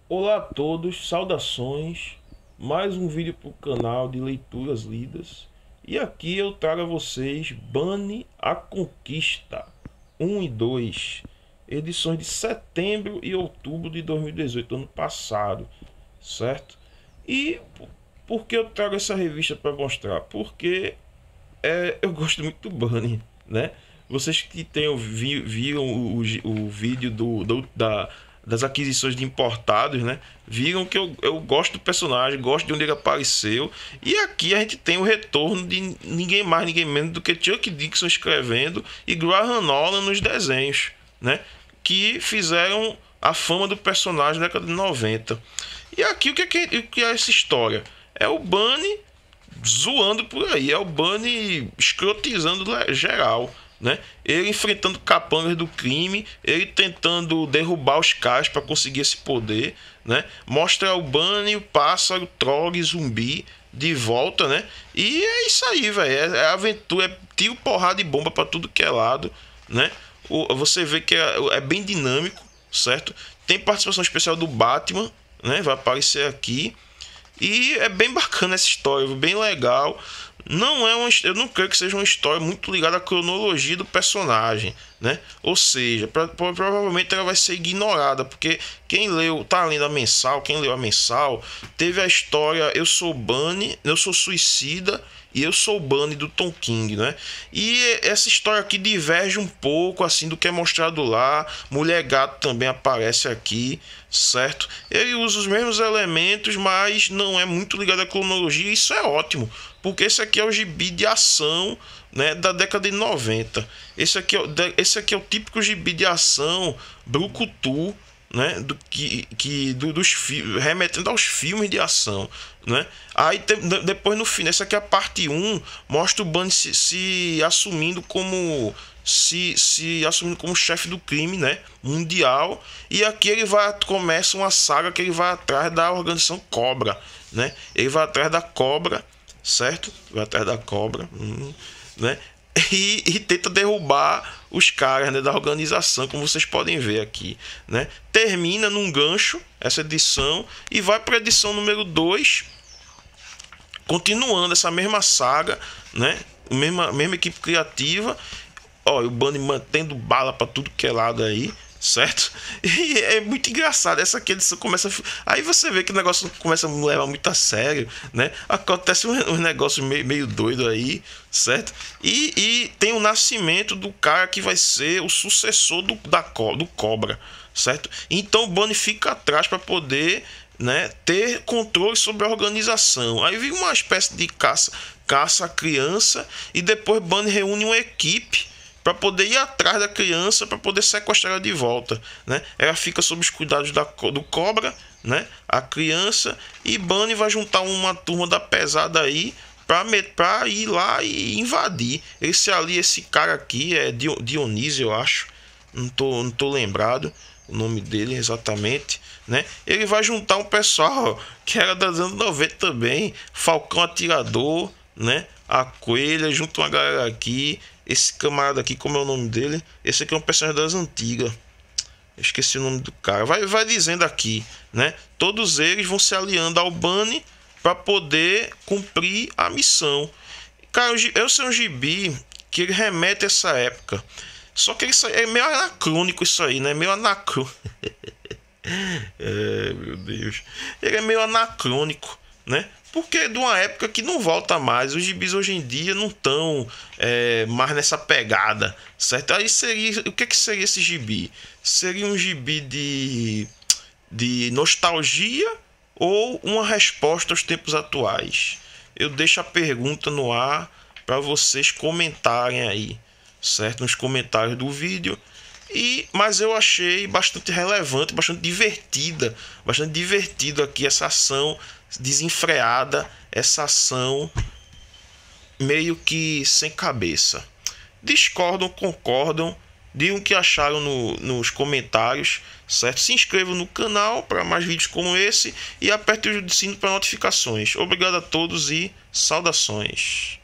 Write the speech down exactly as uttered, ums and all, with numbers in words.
Olá a todos, saudações, mais um vídeo para o canal de leituras lidas. E aqui eu trago a vocês Bunny a Conquista um e dois, edições de setembro e outubro de dois mil e dezoito, ano passado, certo? E por que eu trago essa revista para mostrar? Porque é, eu gosto muito do Bunny, né? Vocês que tenham vi, viram o, o, o vídeo do, do, da, das aquisições de importados, né? Viram que eu, eu gosto do personagem, gosto de onde ele apareceu. E aqui a gente tem o retorno de ninguém mais, ninguém menos do que Chuck Dixon escrevendo e Graham Nolan nos desenhos, né? Que fizeram a fama do personagem na década de noventa. E aqui o que é, o que é essa história? É o Bunny zoando por aí, é o Bunny escrotizando geral, né? Ele enfrentando capangas do crime, ele tentando derrubar os caras para conseguir esse poder, né? Mostra o Bunny, o pássaro, Trog, zumbi de volta, né? E é isso aí, velho. É, é aventura, é tiro, porrada e bomba para tudo que é lado, né? O, você vê que é, é bem dinâmico, certo? Tem participação especial do Batman, né? Vai aparecer aqui. E é bem bacana essa história, bem legal. Não é uma, eu não creio que seja uma história muito ligada à cronologia do personagem, né? Ou seja, pra, provavelmente ela vai ser ignorada, porque quem leu, tá lendo a mensal, quem leu a mensal, teve a história Eu Sou Bunny, Eu Sou Suicida e Eu Sou Bunny do Tom King, né? E essa história aqui diverge um pouco assim do que é mostrado lá. Mulher Gato também aparece aqui, certo? Ele usa os mesmos elementos, mas não é muito ligado à cronologia. E isso é ótimo, porque esse aqui é o gibi de ação, né, da década de noventa. Esse aqui é, esse aqui é o típico gibi de ação brucutu, né, do que, que do, dos remetendo aos filmes de ação, né? Aí te, depois no fim, essa aqui é a parte um, mostra o Bunny se, se assumindo como se, se assumindo como chefe do crime, né, mundial. E aqui ele vai começa uma saga que ele vai atrás da organização Cobra, né? Ele vai atrás da Cobra, certo? Vai atrás da Cobra, hum, né? E, e tenta derrubar os caras, né, da organização, como vocês podem ver aqui, né? Termina num gancho essa edição e vai para a edição número dois, continuando essa mesma saga, né? Mesma, mesma equipe criativa. Ó, o Bunny mantendo bala para tudo que é lado aí, certo? E é muito engraçado. Essa aqui edição começa a... Aí você vê que o negócio começa a me levar muito a sério, né? Acontece um, um negócio meio, meio doido aí, certo? E, e tem o nascimento do cara que vai ser o sucessor do, da, do Cobra, certo? Então o Bunny fica atrás para poder, né, ter controle sobre a organização. Aí vem uma espécie de caça, caça à criança, e depois Bunny reúne uma equipe para poder ir atrás da criança, para poder sequestrar ela de volta, né? Ela fica sob os cuidados da, do Cobra, né? A criança, e Bunny vai juntar uma turma da pesada aí para ir lá e invadir. Esse ali, esse cara aqui é Dionísio, eu acho. Não tô, não tô lembrado o nome dele exatamente, né? Ele vai juntar um pessoal que era dos anos noventa também, Falcão Atirador, né? A Coelha, junto uma galera aqui. Esse camarada aqui, como é o nome dele? Esse aqui é um personagem das antigas. Eu esqueci o nome do cara. Vai, vai dizendo aqui, né? Todos eles vão se aliando ao Bunny para poder cumprir a missão. Cara, eu sei um gibi que ele remete a essa época. Só que isso é meio anacrônico, isso aí, né? Meio anacrônico. É, meu Deus. Ele é meio anacrônico, né? Porque é de uma época que não volta mais. Os gibis hoje em dia não estão é, mais nessa pegada, certo? Aí seria, o que, que seria esse gibi? Seria um gibi de, de nostalgia ou uma resposta aos tempos atuais? Eu deixo a pergunta no ar para vocês comentarem aí, certo? Nos comentários do vídeo. E, mas eu achei bastante relevante, bastante divertida, bastante divertido aqui essa ação desenfreada, essa ação meio que sem cabeça. Discordam, concordam, digam o que acharam no, nos comentários, certo? Se inscrevam no canal para mais vídeos como esse e aperte o sino para notificações. Obrigado a todos e saudações.